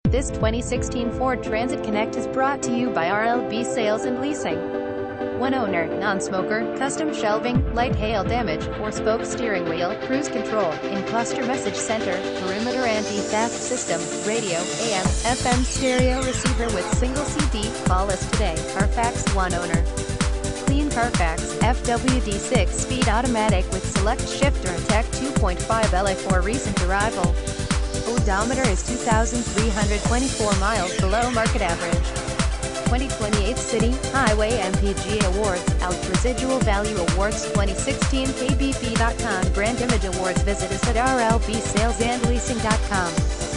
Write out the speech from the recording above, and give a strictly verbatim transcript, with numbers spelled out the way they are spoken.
This twenty sixteen Ford Transit Connect is brought to you by R L B Sales and Leasing. One owner, non-smoker, custom shelving, light hail damage, four-spoke steering wheel, cruise control, in-cluster message center, perimeter anti-theft system, radio, A M, F M stereo receiver with single C D. Call us today. Carfax One owner. Clean Carfax, F W D six-speed automatic with select shifter and Tech two point five L A four recent arrival. Odometer is two thousand three hundred twenty-four miles below market average. twenty twenty-eight City, Highway M P G Awards, Out Residual Value Awards twenty sixteen K B P dot com Brand Image Awards. Visit us at R L B Sales and Leasing dot com.